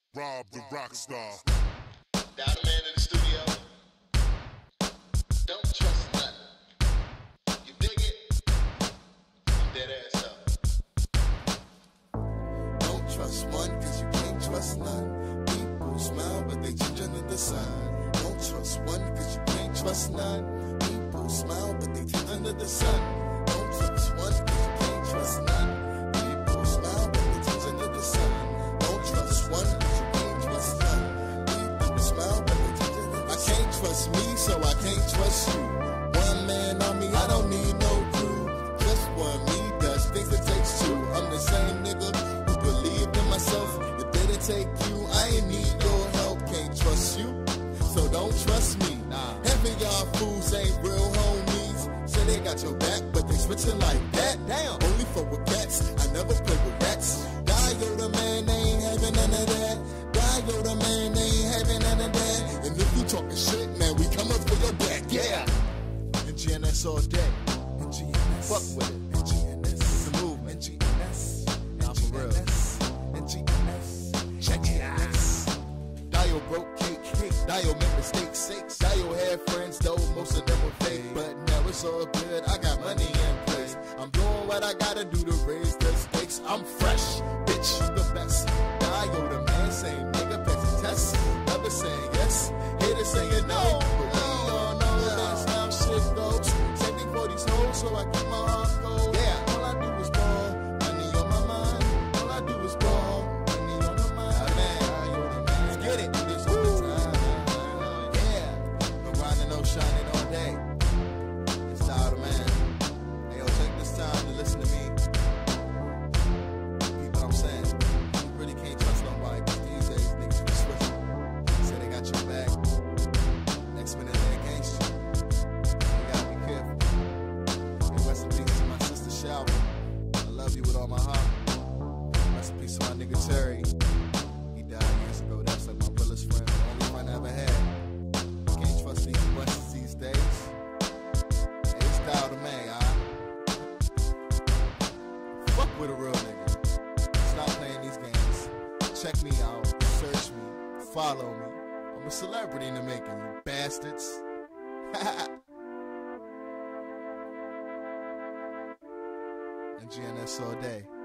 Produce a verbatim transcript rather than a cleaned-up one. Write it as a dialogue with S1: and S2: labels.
S1: Rob the Rockstar.
S2: Down the man in the studio. Don't trust nothing. You dig it? I'm dead ass up.
S3: Don't trust one, cause you can't trust none. People smile, but they change under the sun. Don't trust one, cause you can't trust none. People smile, but they change under the sun. Don't trust one, cause you can't trust none. People smile, but they change under the sun. Don't trust one, cause you can't trust none. People smile, but they change under the sun. I can't trust me, so I can't trust you. One man on me, I don't need no crew. Just one me does things it takes two. I'm the same nigga who believed in myself. It didn't take you, I ain't need your help. Can't trust you, so don't trust me. Nah. Half of y'all fools ain't real homies. Say they got your back, but they switching like that. Damn. Only fuck with cats, I never play with rats. Die, yo, the man, they ain't having none of that. Die, yo, the man, they ain't having none of that. And if you talking shit, man, we come up for your back, yeah. And G N S all day. And G N S. Fuck with it. And G N S. It's the movement. And G N S. Nah, for real. And G N S. Check it out. Dio broke cake. Dio make mistakes. Dio had friends, though most of them were fake. But now it's all good. I got money in place. I'm doing what I gotta do to raise the stakes. I'm fresh, bitch, the best. Dio the man, same nigga, pass the test. Never saying yes, haters saying no. But we all know that's how shit goes. Same thing for these hoes, so I keep my heart cold. Yeah, all I do is ball, money on my mind. All I do is ball, money on my mind. Man, let's get it. This all the time. Yeah, no grinding, no shining all day. It's Style the Man. Hey, yo, take this time to listen to me. Keep what I'm saying. You really can't trust nobody, because these days niggas be switching. Say they got your back. Next minute they're against you. You gotta be careful. And rest in peace to my sister Shower. I love you with all my heart. Rest in peace to my nigga Terry. He died years ago. That's like my realest friend, the only friend I ever had. Can't trust these buses these days. Hey, it's Style the Man, alright? Fuck with a real nigga. Stop playing these games. Check me out. Search me. Follow me. I'm a celebrity in the making, you bastards. And G N S all day.